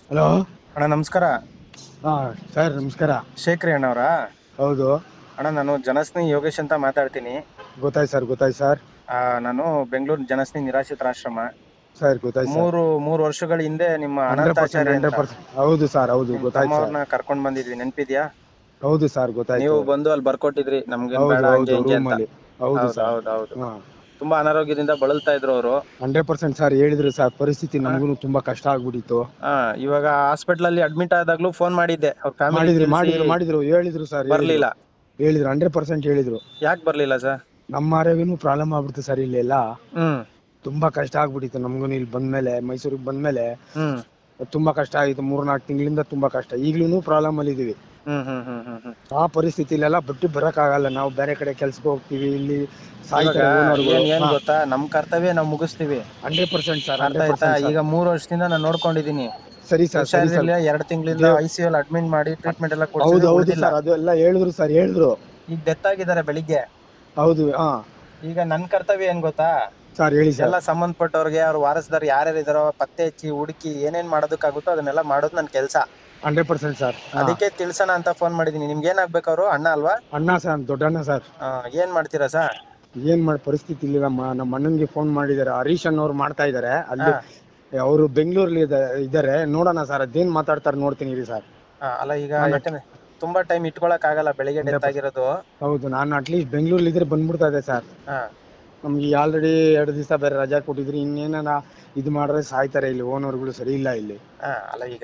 Hello. ಅಣ್ಣ ನಮಸ್ಕಾರ. ಹಾ ಸರ್ ನಮಸ್ಕಾರ. ಶೇಖರಿ ಅಣ್ಣವ್ರಾ? ಹೌದು. ಅಣ್ಣ ನಾನು ಜನಸ್ನೇಹಿ ಯೋಗೇಶ್ ಅಂತ ಮಾತಾಡ್ತೀನಿ. ಗೊತ್ತಾಯ್ತು ಸರ್, ಗೊತ್ತಾಯ್ತು ಸರ್. ನಾನು ಬೆಂಗಳೂರು ಜನಸ್ನೇಹಿ ನಿರಾಶ್ರಿತರಾಶ್ರಮ. ಸರ್ ಗೊತ್ತಾಯ್ತು ಸರ್. ಮೂರು ವರ್ಷಗಳ ಹಿಂದೆ ನಿಮ್ಮ 100%, ಅನಂತಾಚಾರ್ಯ ಅಂತ 100%. ಹೌದು ಸರ್, ಹೌದು ನಿಮ್ ಗೊತ್ತಾಯ್ತು ಸರ್. ತಮ್ಮವ್ರನ್ನ ಕರ್ಕೊಂಡ್ ಬಂದಿದ್ವಿ, ನೆನ್ಪಿದ್ಯಾ? ಹೌದು ಸರ್ ನೀವು ಗೊತ್ತಾಯ್ತು. ಬಂದು ಅಲ್ಲಿ ಬರ್ಕೊಟ್ಟಿದ್ರಿ ನಮ್ಗೇನ್ ಹೌದು ಬೇಡ ಹಂಗೆ ಹೌದು, ಹಿಂಗೆ ಅಂತ. ರೂಮಲ್ಲಿ. ಹೌದು ಹೌದು ಸರ್. ಹೌದು ಹೌದು. ಹಾ. ತುಂಬಾ ಅನಾರೋಗ್ಯದಿಂದ ಬಳಲ್ತಾ ಇದ್ರು ಅವರು. 100% ಸರ್, ಹೇಳಿದ್ರು ಸರ್. ಪರಿಸ್ಥಿತಿ ನಮಗೂ ತುಂಬಾ ಕಷ್ಟ ಆಗ್ಬಿಟ್ಟಿತ್ತು. ಇವಾಗ ಹಾಸ್ಪಿಟಲ್ ಅಲ್ಲಿ ಅಡ್ಮಿಟ್ ಆದಾಗ್ಲೂ ಫೋನ್ ಮಾಡಿದ್ದೆ, ಅವ್ರ ಫ್ಯಾಮಿಲಿ ಮಾಡಿದ್ರು ತಿಳಿಸಿ ಮಾಡಿದ್ರು ಮಾಡಿದ್ರು ಹೇಳಿದ್ರು ಸರ್, ಹೇಳಿದ್ರು. ಬರ್ಲಿಲ್ಲ. ಹೇಳಿದ್ರು 100% ಹೇಳಿದ್ರು. ಯಾಕೆ ಬರ್ಲಿಲ್ಲ ಸರ್? ನಮ್ಮ ಆರೋಗ್ಯನೂ ಪ್ರಾಬ್ಲಮ್ ಆಗ್ಬಿಡ್ತು ಸರ್ ಇಲ್ಲೆಲ್ಲ. ಹ್ಮ್ ತುಂಬಾ ಕಷ್ಟ ಆಗ್ಬಿಟ್ಟಿತ್ತು ನಮಗೂ. ಇಲ್ಲಿ ಬಂದ್ಮೇಲೆ, ಮೈಸೂರಿಗೆ ಬಂದ್ಮೇಲೆ ಹ್ಮ್ ತುಂಬಾ ಕಷ್ಟ ಆಗಿತ್ತು. 3-4 ತಿಂಗಳಿಂದ ತುಂಬಾ ಕಷ್ಟ. ಈಗ್ಲೂ ಪ್ರಾಬ್ಲಮ್ ಅಲ್ಲಿ ಇದೀವಿ. ಹ್ಮ್ ಹ್ಮ್ ಹ್ಮ್ ಹ್ಮ್ ಹ್ಮ್ ಆ ಪರಿಸ್ಥಿತಿಲೆಲ್ಲ ಬಿಟ್ಟು ಬರಕ್ ಆಗಲ್ಲ. ನಾವು ಬೇರೆ ಕಡೆ ಕೆಲ್ಸಕ್ಕೆ ಹೋಗ್ತೀವಿ, ಇಲ್ಲಿ ಇವಾಗ ಸಾಯ್ತಾರೆ ಓನರ್ಗಳು. ಏನ್ ಗೊತ್ತಾ, ನಮ್ ಕರ್ತವ್ಯ ನಾವು ಮುಗಿಸ್ತೀವಿ. 100% ಸರ್, ಅರ್ಥ ಆಯ್ತಾ? 100% ಸರ್. ಈಗ 3 ವರ್ಷದಿಂದ ನಾನು ನೋಡ್ಕೊಂಡಿದೀನಿ. ಸರಿ ಸರ್, ಸರಿ ಸರ್. ಹುಷಾರಿರ್ಲಿಲ್ಲ, 2 ತಿಂಗಳಿಂದ ದೇವ್ ICU ಅಲ್ಲಿ ಅಡ್ಮಿಟ್ ಮಾಡಿ ಟ್ರೀಟ್ಮೆಂಟ್ ಎಲ್ಲ ಹೌದು ಕೊಡ್ಸಿದ್ವಿ, ಹೌದು ಉಳ್ದಿಲ್ಲ. ಸರ್, ಅದೆಲ್ಲ ಹೇಳಿದ್ರು ಸರ್, ಹೇಳಿದ್ರು. ಈಗ ಡೆತ್ ಆಗಿದ್ದಾರೆ ಬೆಳಿಗ್ಗೆ. ಹೌದು. ಹಾ ಈಗ ನನ್ ಕರ್ತವ್ಯ ಏನ್ ಗೊತ್ತಾ, ಸರ್, ಹೇಳಿ ಸರ್. ಎಲ್ಲ ಸಂಬಂಧಪಟ್ಟವ್ರಿಗೆ, ಅವ್ರ ವಾರಸದಾರ್ ಯಾರ್ಯಾರು ಇದಾರೋ ಪತ್ತೆ ಹಚ್ಚಿ ಹುಡುಕಿ ಏನೇನ್ ಮಾಡೋದಕ್ಕಾಗುತ್ತೋ ಅದನ್ನೆಲ್ಲ ಮಾಡೋದು ನನ್ ಕೆಲ್ಸ. 100% ಸರ್. ಹಾ. ಅದಕ್ಕೆ ತಿಳ್ಸೋಣ ಅಂತ ಫೋನ್ ಮಾಡಿದೀನಿ. ನಿಮ್ಗೆ ಏನಾಗ್ಬೇಕು? ಅವರು ಅಣ್ಣ ಅಲ್ವಾ? ಅಣ್ಣ ಸರ್, ದೊಡ್ಡಣ್ಣ ಸರ್. ಏನ್ ಮಾಡ್ತೀರಾ ಸರ್? ಏನ್ ಮಾಡಿ ಪರಿಸ್ಥಿತಿ ಇಲ್ಲ. ನಮ್ಮ ಅಣ್ಣನ್ಗೆ ಫೋನ್ ಮಾಡಿದ್ದಾರೆ. ಹರೀಶ್ ಅನ್ನೋರು ಮಾಡ್ತಾ ಇದಾರೆ ಹಾ ಅಲ್ಲಿ. ಅವರು ಬೆಂಗಳೂರಲ್ಲಿ ಇದಾರೆ. ನೋಡೋಣ ಸರ್, ಅದೇನ್ ಮಾತಾಡ್ತಾರೆ ನೋಡ್ತೀನಿ ರೀ ಸರ್. ಅಲ್ಲ ಈಗ ನಾನು ಯಾಕಂದ್ರೆ ತುಂಬಾ ಟೈಮ್ ಇಟ್ಕೊಳಕ್ ಆಗಲ್ಲ, ಬೆಳಿಗ್ಗೆ ಡೆತ್ 100%. ಆಗಿರೋದು. ಹೌದು, ನಾನು ಅಟ್ಲೀಸ್ಟ್ ಬೆಂಗಳೂರಲ್ಲಿ ಇದ್ರೆ ಬಂದ್ಬಿಡ್ತಾ ಇದೆ ಸರ್. ಹಾ ನಮ್ಗೆ ಆಲ್ರೆಡಿ 2 ದಿವಸ ಬೇರೆ ರಜಾ ಕೊಟ್ಟಿದ್ರು. ಇನ್ನೇನ ಇದು ಮಾಡಿದ್ರೆ ಸಾಯ್ತಾರೆ ಇಲ್ಲಿ. ಓನರ್ಗಳು ಸರಿ ಇಲ್ಲ ಇಲ್ಲಿ. ಅಲ್ಲ ಈಗ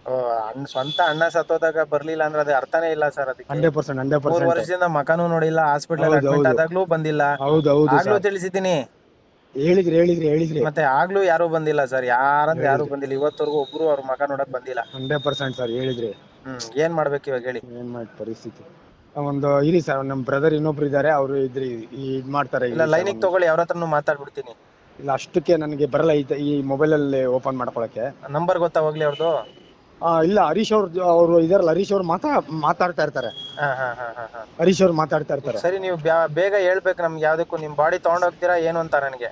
ಸ್ವಂತ ಅಣ್ಣ ಸತ್ತೋದಾಗ ಬರ್ಲಿಲ್ಲ ಅಂದ್ರೆ ಅದು ಅರ್ಥನೇ ಇಲ್ಲ ಸರ್. ಅದಕ್ಕೆ 100%, 3 100%. ವರ್ಷದಿಂದ ಮಕನೂ ನೋಡಿಲ್ಲ, ಹಾಸ್ಪಿಟಲ್ ಅಲ್ಲಿ ಹೌದು ಅಡ್ಮಿಟ್ ಹೌದು ಆದಾಗ್ಲೂ ಬಂದಿಲ್ಲ. ಹೌದು ಹೌದು ಆಗ್ಲೂ ಸರ್. ತಿಳಿಸಿದ್ದೀನಿ, ಹೇಳಿದ್ರಿ ಹೇಳಿದ್ರಿ ಹೇಳಿದ್ರಿ ಮತ್ತೆ ಆಗ್ಲೂ ಯಾರು ಬಂದಿಲ್ಲ ಸರ್. ಯಾರಂದ್ರೆ ಯಾರು ಹೇಳಿದ್ರಿ ಬಂದಿಲ್ಲ, ಇವತ್ತವರೆಗೂ ಒಬ್ರು ಅವ್ರ ಮಕ ನೋಡಕ್ ಬಂದಿಲ್ಲ. 100% ಸರ್, ಹೇಳಿದ್ರಿ. ಏನ್ ಮಾಡ್ಬೇಕು ಇವಾಗ ಹೇಳಿ? ಏನ್ ಮಾಡಿ ಪರಿಸ್ಥಿತಿ. ಒಂದು ಇರಿ ಸರ್, ನಮ್ಮ ಬ್ರದರ್ ಇನ್ನೊಬ್ರು ಇದಾರೆ, ಅವರು ಇದ್ರಿ ಇದ್ ಮಾಡ್ತಾರೆ. ಇಲ್ಲ, ಇರಿ ಸರ್ ಲೈನಿಗೆ ತಗೊಳ್ಳಿ, ಅವ್ರ ಹತ್ರನು ಮಾತಾಡ್ಬಿಡ್ತೀನಿ. ಇಲ್ಲ, ಅಷ್ಟಕ್ಕೆ ನನಗೆ ಬರಲ್ಲ ಈ ಮೊಬೈಲ್ ಅಲ್ಲಿ ಓಪನ್ ಮಾಡ್ಕೊಳಕ್ಕೆ. ನಂಬರ್ ಗೊತ್ತಾ ಹೋಗ್ಲಿ ಅವ್ರದ್ದು? ಇಲ್ಲ, ಹರೀಶ್ ಅವ್ರು ಇದಾರಲ್ಲ, ಹರೀಶ್ ಅವ್ರು ಮಾತಾಡ್ತಾ ಇರ್ತಾರೆ. ಹಾ ಹಾ ಹಾ ಹಾ ಹಾ ಹರೀಶ್ ಅವ್ರು ಮಾತಾಡ್ತಾ ಇರ್ತಾರೆ. ಸರಿ, ನೀವು ಬೇಗ ಹೇಳ್ಬೇಕು ನಮ್ಗೆ. ಯಾವ್ದಕ್ಕೂ ನಿಮ್ ಬಾಡಿ ತಗೊಂಡೋಗ್ತೀರಾ ಏನು ಅಂತ ನನಗೆ.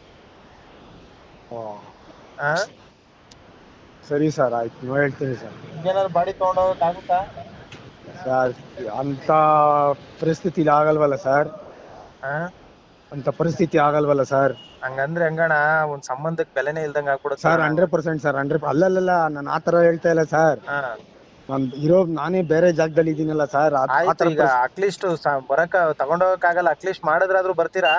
ಹಾ ಸರಿ ಸರ್, ಆಯ್ತು, ನೀವು ಹೇಳ್ತೀನಿ ಸರ್. ಈಗೇನಾದ್ರು ಬಾಡಿ ತಗೊಂಡೋಗಕ್ ಆಗುತ್ತಾ? ಸರ್, ಅಂತ ಪರಿಸ್ಥಿತಿ ಆಗಲ್ವಲ್ಲ ಸರ್. ಹಾ ಅಂತ ಪರಿಸ್ಥಿತಿ ಆಗಲ್ವಲ್ಲ ಸರ್. ಹಂಗಂದ್ರೆ ಹೆಂಗಣ? ಒಂದ್ ಸಂಬಂಧಕ್ ಬೆಲೆನೇ ಇಲ್ದಂಗ ಆಗ್ಬಿಡುತ್ತಲ್ಲ ಸರ್, ನಂಗ. 100% ಸರ್, 100%. ಅಲ್ಲಲ್ಲ, ನಾನು ಆತರ ಹೇಳ್ತಾ ಇಲ್ಲ ಸರ್. ಹಾ ನಾನು ನಾನೇ ಬೇರೆ ಜಾಗದಲ್ಲಿ ಇದೀನಲ್ಲ ಸರ್. ಆಯ್ತು, ಆತರ ಈಗ ಅಟ್ಲೀಸ್ಟ್ ತಗೊಂಡೋಗಕ್ ಆಗಲ್ಲ, ಅಟ್ಲೀಸ್ಟ್ ಮಾಡಿದ್ರಾದ್ರೂ ಬರ್ತೀರಾ?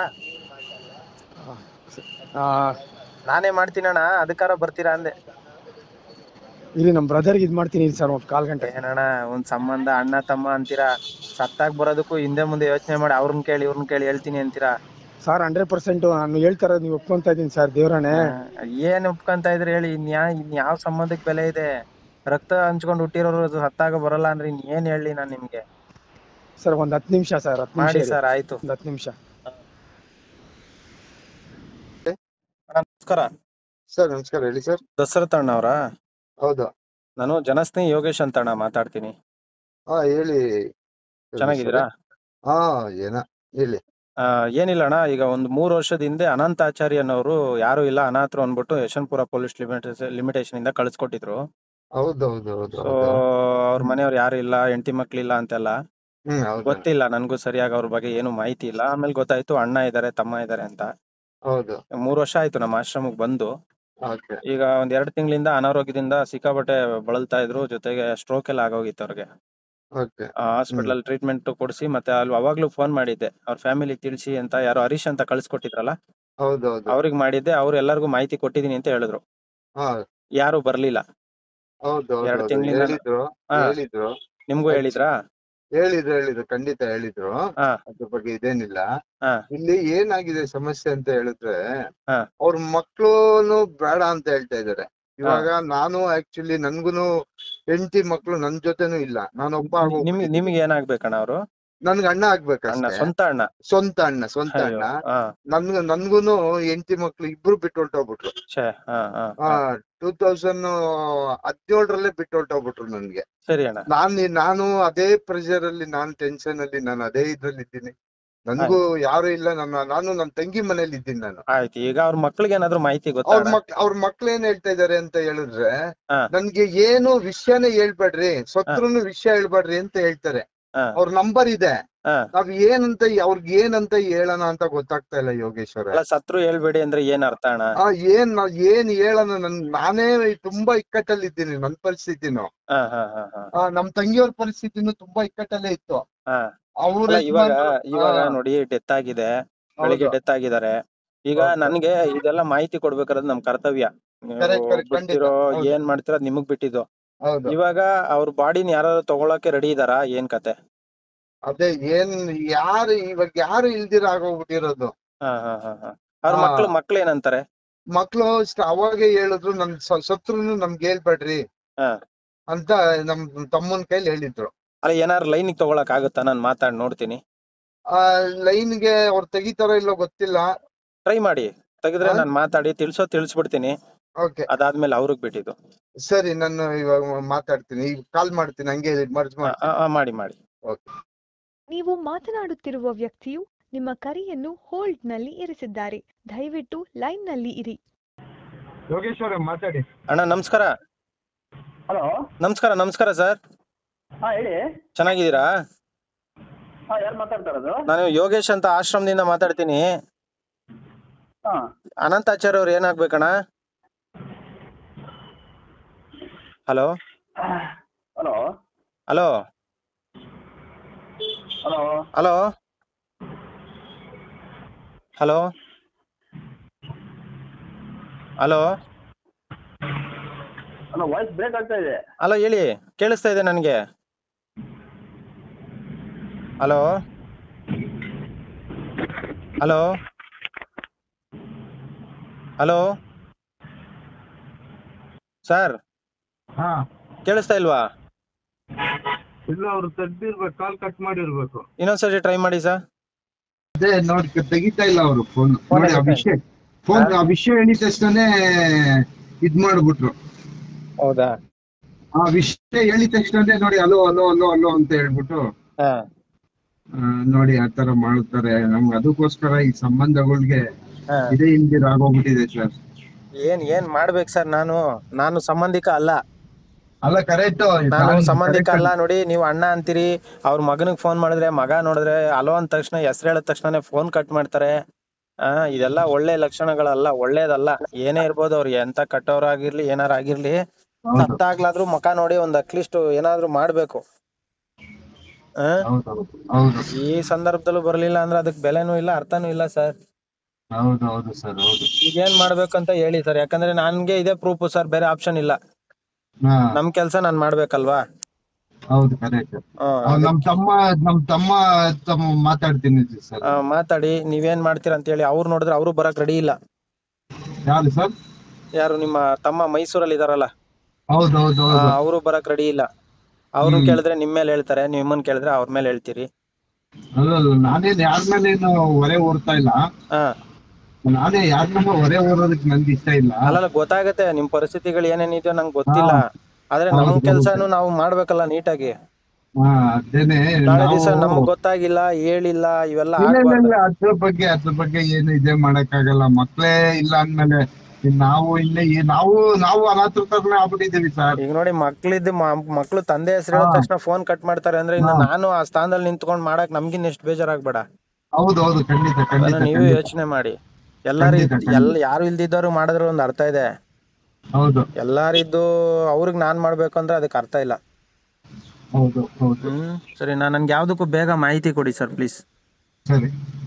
ನಾನೇ ಮಾಡ್ತೀನಣ್ಣ, ಅದಕ್ಕಾರ ಬರ್ತೀರಾ ಅಂದೆ. ಇಲ್ಲಿ ನಮ್ಮ ಬ್ರದರ್ಗೆ ಇದ್ ಮಾಡ್ತೀನಿ ಸರ್, ಒಂದು 1/4 ಗಂಟೆ. ಏನಣ್ಣ, ಒಂದ್ ಸಂಬಂಧ ಅಣ್ಣ ತಮ್ಮ ಅಂತೀರಾ, ಸತ್ತಾಗ್ ಬರೋದಕ್ಕೂ ಹಿಂದೆ ಮುಂದೆ ಯೋಚನೆ ಮಾಡಿ ಅವ್ರನ್ನ ಕೇಳಿ ಇವ್ರನ್ನ ಕೇಳಿ ಹೇಳ್ತೀನಿ ಅಂತೀರಾ ಸರ್. 100% ನಾನು ಹೇಳ್ತಾ ಇರೋದು ನೀವು ಒಪ್ಕೊಂತ ಇದೀನಿ ಸರ್, ದೇವ್ರಾಣೆ. ಏನ್ ಒಪ್ಕೊಂತ ಇದ್ರಿ ಹೇಳಿ? ಇನ್ಯಾವ ಸಂಬಂಧಕ್ ಬೆಲೆ ಇದೆ? ರಕ್ತ ಹಂಚ್ಕೊಂಡು ಹುಟ್ಟಿರೋರು ಸತ್ತಾಗ ಬರಲ್ಲ ಅಂದ್ರೆ ಏನ್ ಹೇಳಿ ನಾನ್ ನಿಮ್ಗೆ? ಸರ್, ಒಂದು 10 ನಿಮಿಷ ಸರ್, 10 ನಿಮಿಷ ಮಾಡಿ ಇರಿ. ಸರ್, ಆಯ್ತು. ಒಂದು 10 ನಿಮಿಷ. ನಮಸ್ಕಾರ ಸರ್. ನಮಸ್ಕಾರ, ಹೇಳಿ ಸರ್. ದಶರಥ ಅಣ್ಣ ಅವರಾ? ಹೌದು. ನಾನು ಜನಸ್ನೇಹಿ ಯೋಗೇಶ್ ಅಂತ ಅಣ್ಣ ಮಾತಾಡ್ತೀನಿ. ಹೇಳಿ. ಚೆನ್ನಾಗಿದ್ದೀರಾ? ಹಾ, ಏನ ಹೇಳಿ. ಏನಿಲ್ಲ ಅಣ್ಣ, ಈಗ ಒಂದು 3 ವರ್ಷದ ಹಿಂದೆ ಅನಂತಾಚಾರ್ಯ ಅನ್ನೋರು ಯಾರು ಇಲ್ಲ ಅನಾಥರು ಅನ್ಬಿಟ್ಟು ಯಶವಂತಪುರ ಪೊಲೀಸ್ ಲಿಮಿಟೇಷನ್ ಇಂದ ಕಳ್ಸಿಕೊಟ್ಟಿದ್ರು. ಹೌದು. ಸೊ ಅವ್ರ ಮನೆಯವ್ರು ಯಾರು ಇಲ್ಲ, ಹೆಂಡತಿ ಮಕ್ಳಿಲ್ಲ ಅಂತೆಲ್ಲ ಹೌದು. ಗೊತ್ತಿಲ್ಲ ನನ್ಗೂ ಸರಿಯಾಗಿ ಅವ್ರ ಬಗ್ಗೆ ಏನು ಮಾಹಿತಿ ಇಲ್ಲ. ಆಮೇಲೆ ಗೊತ್ತಾಯ್ತು ಅಣ್ಣ ಇದಾರೆ, ತಮ್ಮ ಇದಾರೆ ಅಂತ. ಹೌದು. 3 ವರ್ಷ ಆಯ್ತು ನಮ್ಮ ಆಶ್ರಮಕ್ಕೆ ಬಂದು. ಓಕೆ. ಈಗ 2 ತಿಂಗಳಿಂದ ಅನಾರೋಗ್ಯದಿಂದ ಸಿಕ್ಕಾಪಟ್ಟೆ ಬಳಲ್ತಾ ಇದ್ರು. ಜೊತೆಗೆ ಸ್ಟ್ರೋಕ್ ಎಲ್ಲ ಆಗೋಗಿತ್ತು ಅವ್ರಿಗೆ. ಓಕೆ. ಹಾಸ್ಪಿಟಲ್ ಅಲ್ಲಿ ಟ್ರೀಟ್ಮೆಂಟ್ ಕೊಡಿಸಿ, ಮತ್ತೆ ಅಲ್ಲಿ ಅವಾಗ್ಲೂ ಫೋನ್ ಮಾಡಿದ್ದೆ, ಅವ್ರ ಫ್ಯಾಮಿಲಿ ತಿಳಿಸಿ ಅಂತ. ಯಾರೋ ಹರೀಶ್ ಅಂತ ಕಳ್ಸಿಕೊಟ್ಟಿದ್ರಲ್ಲ, ಹೌದೌದು. ಅವ್ರಿಗೆ ಮಾಡಿದ್ದೆ. ಅವ್ರು ಎಲ್ಲರಿಗೂ ಮಾಹಿತಿ ಕೊಟ್ಟಿದೀನಿ ಅಂತ ಹೇಳಿದ್ರು. ಹಾ, ಯಾರು ಬರ್ಲಿಲ್ಲ ಹೌದು. 2 ತಿಂಗಳಿಂದ. ಹೇಳಿದ್ರು. ಹಾ ಹೇಳಿದ್ರು. ನಿಮ್ಗೂ ಹೇಳಿದ್ರಾ? ಹೇಳಿದ್ರು, ಖಂಡಿತ ಹೇಳಿದ್ರು. ಹಾ ಅದ್ರ ಬಗ್ಗೆ ಇದೇನಿಲ್ಲ. ಹಾ ಇಲ್ಲಿ ಏನಾಗಿದೆ ಸಮಸ್ಯೆ ಅಂತ ಹೇಳಿದ್ರೆ, ಹಾ ಅವ್ರ ಮಕ್ಳುನು ಬೇಡ ಅಂತ ಹೇಳ್ತಾ ಇದಾರೆ. ಹಾ ಇವಾಗ ನಾನು ಆಕ್ಚುಲಿ ನನ್ಗುನು ಹೆಂಡತಿ ಮಕ್ಳು ನನ್ ಜೊತೆನೂ ಇಲ್ಲ. ನಾನೊಬ್ಬ ಆಗೋಗ್ಬಿಟ್ಟಿದ್ದೀನಿ. ನಿಮ್ಗೆ ಏನಾಗ್ಬೇಕಣ್ಣ ಅವರು? ನನ್ಗೆ ಅಣ್ಣ ಅಣ್ಣ, ಆಗ್ಬೇಕಷ್ಟೇ. ಸ್ವಂತ ಅಣ್ಣ? ಸ್ವಂತ ಅಯ್ಯೋ, ಅಣ್ಣ. ಹಾ ನನ್ಗುನು ಹೆಂಡತಿ ಮಕ್ಳು ಇಬ್ರು ಬಿಟ್ಟು ಹೊರ್ಟೋಗ್ಬಿಟ್ರು. ಛೇ, ಹಾ ಹಾ ಆ ಹಾ 2017 ಬಿಟ್ಟು ಹೊರ್ಟೋಗ್ಬಿಟ್ರು ನನ್ಗೆ. ಸರಿ ಅಣ್ಣ. ನಾನು ಅದೇ ಪ್ರೆಷರ್ ಅಲ್ಲಿ, ನಾನ್ ಟೆನ್ಷನ್ ಅಲ್ಲಿ, ನಾನು ಅದೇ ಇದ್ರಲ್ಲಿ ಇದ್ದೀನಿ. ನನ್ಗೂ ಯಾರು ಇಲ್ಲ, ನಾನು ನನ್ನ ತಂಗಿ ಮನೇಲಿ ಇದ್ದೀನಿ ನಾನು. ಆಯ್ತು, ಈಗ ಅವ್ರ ಮಕ್ಳಿಗೆ ಏನಾದ್ರು ಮಾಹಿತಿ ಗೊತ್ತಾ ಅವ್ರ ಅಣ್ಣ? ಅವ್ರ ಮಕ್ಳು ಏನ್ ಹೇಳ್ತಾ ಇದಾರೆ ಅಂತ ಹೇಳಿದ್ರೆ, ಹಾ. ನನ್ಗೆ ಏನು ವಿಷಯನೇ ಹೇಳ್ಬೇಡ್ರಿ, ಸತ್ರುನು ವಿಷಯ ಹೇಳ್ಬೇಡ್ರಿ ಅಂತ ಹೇಳ್ತಾರೆ. ಹಾ. ಅವ್ರ ನಂಬರ್ ಇದೆ, ಹಾ. ನಾವ್ ಏನಂತ ಅವ್ರಿಗೆ ಏನಂತ ಹೇಳೋಣ ಅಂತ ಗೊತ್ತಾಗ್ತಾ ಇಲ್ಲ ಯೋಗೇಶ್ವರ. ಅಲ್ಲ, ಸತ್ರು ಹೇಳ್ಬೇಡಿ ಅಂದ್ರೆ ಏನ್ ಅರ್ಥ ಅಣ್ಣ? ಏನ್ ಹೇಳೋಣ, ನಾನೇ ತುಂಬಾ ಇಕ್ಕಟ್ಟಲ್ಲಿ ಇದ್ದೀನಿ. ನನ್ ಪರಿಸ್ಥಿತಿನು, ಹಾ, ಹಾ, ಹಾ, ಹಾ. ನಮ್ ತಂಗಿಯವ್ರ ಪರಿಸ್ಥಿತಿನು ತುಂಬಾ ಇಕ್ಕಟ್ಟಲ್ಲೇ ಇತ್ತು. ಹಾ. ಅವ್ರ ಅಲ್ಲ, ಇವಾಗ ನೋಡಿ, ಡೆತ್ ಆಗಿದೆ, ಬೆಳಿಗ್ಗೆ ಹೌದು. ಡೆತ್ ಆಗಿದ್ದಾರೆ. ಈಗ ಹೌದು. ನನ್ಗೆ ಇದೆಲ್ಲ ಮಾಹಿತಿ ಕೊಡ್ಬೇಕಾದ್ರೆ ನಮ್ ಕರ್ತವ್ಯ. ನೀವು Correct, ಖಂಡಿತ. ಬಿಡ್ತಿರೋ ಹೌದು. ಏನ್ ಮಾಡ್ತಿರೋ ಅದ್ ನಿಮಗ್ ಬಿಟ್ಟಿದ್ದು. ಹೌದು. ಇವಾಗ ಅವ್ರ ಬಾಡಿನ ಯಾರು ತಗೊಳಕ್ಕೆ ರೆಡಿ ಇದಾರಾ? ಏನ್ ಕತೆ? ಅದೇ ಇವಾಗ ಯಾರು ಇಲ್ದಿರ ಆಗೋಗ್ಬಿಟ್ಟಿರೋದು. ಹಾ, ಹಾ, ಹಾ, ಹಾ. ಅವ್ರ ಹಾ. ಮಕ್ಳು ಏನಂತಾರೆ? ಮಕ್ಳು ಅವಾಗೆ ಹೇಳಿದ್ರು, ನನ್ ಸತ್ರುನು ನಮ್ಗೆ ಹೇಳ್ಬೇಡ್ರಿ ಹಾ. ಅಂತ ನಮ್ ತಮ್ಮನ್ ಕೈಲಿ ಹೇಳಿದ್ರು. ಅಲ್ಲ, ಏನಾರು ಲೈನಿಗೆ ತಗೊಳಕ್ ಆಗುತ್ತಾ? ನಾನ್ ಮಾತಾಡ್ ನೋಡ್ತೀನಿ. ಲೈನ್ಗೆ ಅವ್ರು ತೆಗಿತಾರೋ ಇಲ್ಲೋ ಗೊತ್ತಿಲ್ಲ. ಟ್ರೈ ಮಾಡಿ, ತೆಗೆದ್ರೆ ಹಾ? ನಾನ್ ಮಾತಾಡಿ ತಿಳಿಸ್ಬಿಡ್ತೀನಿ. ಓಕೆ, ಅದಾದ್ಮೇಲೆ ಅವ್ರಿಗೆ ಬಿಟ್ಟಿದ್ದು. ಸರಿ. ನಾನು ಇವಾಗ ಮಾತಾಡ್ತೀನಿ, ಈಗ ಕಾಲ್ ಮಾಡ್ತೀನಿ, ಹಂಗೆ ಮರ್ಜ್ ಮಾಡ್ತೀನಿ. ಮಾಡಿ. ಓಕೆ. ನೀವು ಮಾತನಾಡುತ್ತಿರುವ ವ್ಯಕ್ತಿಯು ನಿಮ್ಮ ಕರೆಯನ್ನು ಹೋಲ್ಡ್ನಲ್ಲಿ ಇರಿಸಿದ್ದಾರೆ. ದಯವಿಟ್ಟು ಲೈನ್ನಲ್ಲಿ ಇರಿ. ಯೋಗೇಶ್ವರ ಮಾತಾಡಿ. ಅಣ್ಣ ನಮಸ್ಕಾರ. ಹಲೋ. ನಮಸ್ಕಾರ ಸರ್. ಹಾ, ಹೇಳಿ. ಚೆನ್ನಾಗಿದ್ದೀರಾ? ಹಾ, ಯಾರು ಮಾತಾಡ್ತಾ ಇರೋದು? ನಾನು ಯೋಗೇಶ್ ಅಂತ ಆಶ್ರಮದಿಂದ ಮಾತಾಡ್ತೀನಿ. ಹಾ. ಅನಂತಾಚಾರ್ಯ ಅವ್ರು ಏನಾಗ್ಬೇಕಣ್ಣ? Hello hello. Hello hello. Hello hello hello hello, voice break ಆಗ್ತಾ ಇದೆ. ಹಲೋ, ಹೇಳಿ, ಕೇಳಿಸ್ತಾ ಇದೆ ನನಗೆ. ಹಲೋ ಹಲೋ ಹಲೋ ಸರ್, ಹಾ, ಕೇಳಿಸ್ತಾ ಇಲ್ವಾ? ಇಲ್ಲ, ಅವ್ರು ತೆಗ್ದಿರ್ಬೇಕು, ಕಾಲ್ ಕಟ್ ಮಾಡಿರ್ಬೇಕು. ಇನ್ನೊಂದ್ಸರಿ ಟ್ರೈ ಮಾಡಿ ಸರ್. ಅದೇ ನೋಡಿ, ತೆಗಿತಾ ಇಲ್ಲ ಅವರು ಫೋನ್. ಫೋನ್ ನೋಡಿ, ಆ ವಿಷಯ ಹೇಳಿದ ತಕ್ಷಣನೇ ಇದ್ ಮಾಡ್ಬಿಟ್ರು. ಹೌದಾ? ಆ ವಿಷಯ ಹೇಳಿದ ತಕ್ಷಣನೇ ನೋಡಿ, ಅಲೋ ಅಲೋ ಅಲೋ ಅಲೋ ಅಂತ ಹೇಳ್ಬಿಟ್ಟು ಹಾ. ನೋಡಿ ಆ ತರ ಮಾಡ್ತಾರೆ. ನಮ್ಗೆ ಅದಕ್ಕೋಸ್ಕರ ಈ ಸಂಬಂಧಗಳಿಗೆ ಹಾ. ಇದೇ ಇಲ್ದಿರ ಆಗೋಗ್ಬಿಟ್ಟಿದೆ ಸರ್. ಏನ್ ಮಾಡ್ಬೇಕು ಸರ್? ನಾನು ಸಂಬಂಧಿಕ ಅಲ್ಲ. ಅಲ್ಲ, ಕರೆಕ್ಟ್. ನಾನು ಸಂಬಂಧಿಕ ಅಲ್ಲ. ನೋಡಿ, ನೀವು ಅಣ್ಣ ಅಂತೀರಿ, ಅವ್ರ ಮಗನಿಗೆ ಫೋನ್ ಮಾಡಿದ್ರೆ ಮಗ ನೋಡಿದ್ರೆ ಅಲೋ ಅಂದ ತಕ್ಷಣ, ಹೆಸರು ಹೇಳಿದ ತಕ್ಷಣ ಫೋನ್ ಕಟ್ ಮಾಡ್ತಾರೆ. ಇದೆಲ್ಲ ಒಳ್ಳೆ ಲಕ್ಷಣಗಳಲ್ಲ, ಒಳ್ಳೇದಲ್ಲ. ಏನೇ ಇರ್ಬೋದು, ಅವ್ರು ಎಂತ ಕಟ್ಟೋರಾಗಿರ್ಲಿ, ಏನಾರ ಆಗಿರ್ಲಿ, ಸತ್ತಾಗ್ಲಾದ್ರೂ ಮುಖ ನೋಡಿ ಒಂದ್ ಅಟ್ಲೀಸ್ಟ್ ಏನಾದ್ರು ಮಾಡ್ಬೇಕು. ಈ ಸಂದರ್ಭದಲ್ಲೂ ಬರ್ಲಿಲ್ಲ ಅಂದ್ರೆ ಅದಕ್ ಬೆಲೆನೂ ಇಲ್ಲ, ಅರ್ಥನೂ ಇಲ್ಲ ಸರ್. ಹೌದು ಸರ್, ಹೌದು. ಈಗ ಏನ್ ಮಾಡ್ಬೇಕಂತ ಹೇಳಿ ಸರ್, ಯಾಕಂದ್ರೆ ನನ್ಗೆ ಇದೇ ಪ್ರೂಫ್ ಸರ್, ಬೇರೆ ಆಪ್ಷನ್ ಇಲ್ಲ. ನಮ್ ಕೆಲ್ಸ ನಾನ್ ಮಾಡ್ಬೇಕಲ್ವಾ? ಹೌದು, ಕರೆಕ್ಟ್. ನಮ್ ತಮ್ಮ ಮಾತಾಡ್ತೀನಿ ಸರ್. ಮಾತಾಡಿ, ನೀವೇನ್ ಮಾಡ್ತೀರಾ ಅಂತ ಹೇಳಿ. ಅವ್ರು ನೋಡಿದ್ರೆ ಅವರು ಬರಕ್ ರೆಡಿ ಇಲ್ಲ. ಯಾರು ಸರ್? ಯಾರು? ನಿಮ್ಮ ತಮ್ಮ ಮೈಸೂರಲ್ಲಿ ಇದಾರಲ್ಲ, ಹೌದು. ಅವರು ಬರಕ್ ರೆಡಿ ಇಲ್ಲ. ಅವ್ರನ್ನ ಕೇಳಿದ್ರೆ ನಿಮ್ ಮೇಲೆ ಹೇಳ್ತಾರೆ, ನಿಮ್ಮನ್ ಕೇಳಿದ್ರೆ ಅವ್ರ ಮೇಲೆ ಹೇಳ್ತೀರಿ. ಅಲ್ಲ, ನಾನೇನ್ ಯಾರ ಮೇಲೇನು ಹೊರೆ ಹೊರ್ತಾ ಇಲ್ಲ. ನಾನೇ ಯಾರನ್ನ ಹೊರೆ ಹೊರೋದಕ್ಕೆ ನನ್ಗೆ ಇಷ್ಟ ಇಲ್ಲ. ಅಲ್ಲ, ಗೊತ್ತಾಗತ್ತೆ ನಿಮ್ ಪರಿಸ್ಥಿತಿಗಳು ಏನೇನಿದೆಯೋ ನಂಗೆ ಗೊತ್ತಿಲ್ಲ. ಆದ್ರೆ ನಮ್ ಕೆಲ್ಸನು ನಾವು ಮಾಡ್ಬೇಕಲ್ಲ ನೀಟಾಗಿ. ಅದೇನೆ ನಾಳೆ ದಿವಸ ನಮಗ್ ಗೊತ್ತಾಗಿಲ್ಲ, ಹೇಳಿಲ್ಲ, ಇವೆಲ್ಲ ಅದ್ರ ಬಗ್ಗೆ ಏನು ಇದೇ ಮಾಡಕ್ಕಾಗಲ್ಲ. ಮಕ್ಳೇ ಇಲ್ಲ ಅಂದ್ಮೇಲೆ ನಾವು ಅನಾಥರ ತರನೇ ಆಗ್ಬಿಟ್ಟಿದೀವಿ ಸರ್. ಈಗ ನೋಡಿ, ಮಕ್ಳು ತಂದೆ ಹೆಸರು ಹೇಳಿದ ತಕ್ಷಣ ಫೋನ್ ಕಟ್ ಮಾಡ್ತಾರೆ ಅಂದ್ರೆ, ಇನ್ನು ನಾನು ಆ ಸ್ಥಾನದಲ್ಲಿ ನಿಂತ್ಕೊಂಡ್ ಮಾಡಕ್ ನಮ್ಗಿನ್ ಎಷ್ಟು ಬೇಜಾರಾಗ್ಬೇಡ. ಹೌದು, ಖಂಡಿತ. ನೀವು ಯೋಚನೆ ಮಾಡಿ. ಯಾರು ಇಲ್ದಿದ್ದವ್ರು ಮಾಡಿದ್ರು ಒಂದ್ ಅರ್ಥ ಇದೆ. ಹೌದು. ಎಲ್ಲಾರಿದ್ದು ಅವ್ರಿಗೆ ನಾನ್ ಮಾಡ್ಬೇಕು ಅಂದ್ರೆ ಅದಕ್ಕೆ ಅರ್ಥ ಇಲ್ಲ. ಹೌದು. ಸರಿ, ನನ್ಗೆ ಯಾವ್ದಕ್ಕೂ ಬೇಗ ಮಾಹಿತಿ ಕೊಡಿ ಸರ್, ಪ್ಲೀಸ್. ಸರಿ.